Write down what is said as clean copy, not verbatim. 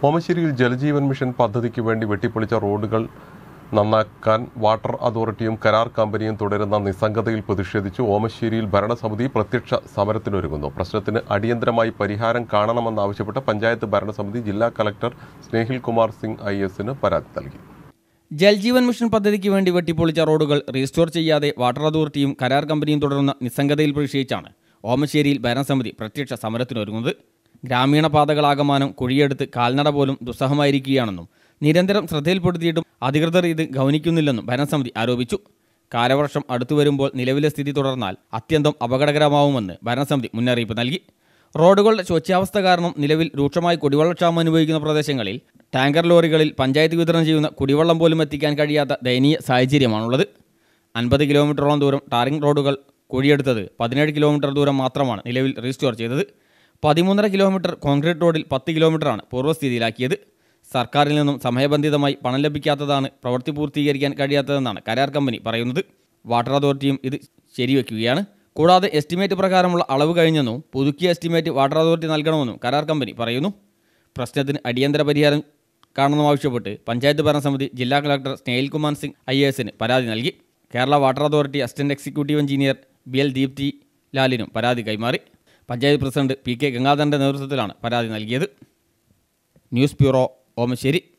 ഓമശ്ശേരിയിൽ Jal Jeevan mission പദ്ധതിക്ക് വേണ്ടി വെട്ടിപ്പൊളിച്ച റോഡുകൾ നന്നാക്കാൻ വാട്ടർ അതോറിറ്റിയും കരാർ കമ്പനിയും തുടരുന്ന നിസ്സംഗതയിൽ പ്രതിഷേധിച്ച് ഓമശ്ശേരിയിൽ ഭരണസമിതി പ്രത്യക്ഷ സമരത്തിനൊരുങ്ങുന്നു. പ്രശ്നത്തിന് അടിയന്തരമായി പരിഹാരം കാണണമെന്നാവശ്യപ്പെട്ട് പഞ്ചായത്ത് ഭരണസമിതി ജില്ലാ കളക്ടർ സ്നേഹിൽ കുമാർ സിംഗ് IAS പരാതി നൽകി. ജൽജീവൻ മിഷൻ പദ്ധതിക്ക് വേണ്ടി വെട്ടിപ്പൊളിച്ച റോഡുകൾ റീസ്റ്റോർ ചെയ്യാതെ വാട്ടർ അതോറിറ്റിയും കരാർ കമ്പനിയും തുടരുന്ന നിസ്സംഗതയിൽ പ്രതിഷേധിച്ചാണ് ഓമശ്ശേരിയിൽ ഭരണസമിതി പ്രത്യക്ഷ സമരത്തിനൊരുങ്ങുന്നത്. ഗ്രാമീണ പാതകളാകമാനം കുഴിയെടുത്ത് കാൽനട പോലും ദുസ്സഹമായിരിക്കുകയാണെന്നും നിരന്തരം ശ്രദ്ധയിൽപ്പെടുത്തിയിട്ടും അധികൃതർ ഇത് ഗൗനിക്കുന്നില്ലെന്നും ഭരണസമിതി ആരോപിച്ചു. കാലവർഷം അടുത്തുവരുമ്പോൾ നിലവിലെ സ്ഥിതി തുടർന്നാൽ അത്യന്തം അപകടകരമാവുമെന്ന് ഭരണസമിതി മുന്നറിയിപ്പ് നൽകി. റോഡുകളുടെ ശോച്യാവസ്ഥ കാരണം നിലവിൽ രൂക്ഷമായി കുടിവെള്ളക്ഷാമം അനുഭവിക്കുന്ന പ്രദേശങ്ങളിൽ ടാങ്കർ ലോറികളിൽ പഞ്ചായത്ത് വിതരണം ചെയ്യുന്ന കുടിവെള്ളം പോലും എത്തിക്കാൻ കഴിയാത്ത ദയനീയ സാഹചര്യമാണുള്ളത്. 50 കിലോമീറ്ററോളം ദൂരം ടാറിംഗ് റോഡുകൾ കുഴിയെടുത്തത് 17 കിലോമീറ്റർ ദൂരം മാത്രമാണ് നിലവിൽ റീസ്റ്റോർ ചെയ്തത്. 13.5 കിലോമീറ്റർ കോൺക്രീറ്റ് റോഡിൽ 10 കിലോമീറ്ററാണ് പൂർവ്വസ്ഥിതിയിലാക്കിയത്. സർക്കാരിൽ നിന്നും സമയബന്ധിതമായി പണം ലഭിക്കാത്തതാണ് പ്രവൃത്തി പൂർത്തീകരിക്കാൻ കഴിയാത്തതെന്നാണ് കരാർ കമ്പനി പറയുന്നത്. വാട്ടർ അതോറിറ്റിയും ഇത് ശരിവെക്കുകയാണ്. കൂടാതെ എസ്റ്റിമേറ്റ് പ്രകാരമുള്ള അളവ് കഴിഞ്ഞെന്നും പുതുക്കിയ എസ്റ്റിമേറ്റ് വാട്ടർ അതോറിറ്റി നൽകണമെന്നും കരാർ കമ്പനി പറയുന്നു. പ്രശ്നത്തിന് അടിയന്തര പരിഹാരം കാണണമെന്നാവശ്യപ്പെട്ട് പഞ്ചായത്ത് ഭരണസമിതി ജില്ലാ കളക്ടർ സ്നേഹിൽ കുമാർ സിംഗ് IAS പരാതി നൽകി. Kerala water authority assistant executive engineer BL Deepthi ലാലിനും പരാതി കൈമാറി. പഞ്ചായത്ത് പ്രസിഡന്റ് PK ഗംഗാധരന്റെ നേതൃത്വത്തിലാണ് പരാതി നൽകിയത്. News bureau, Omassery.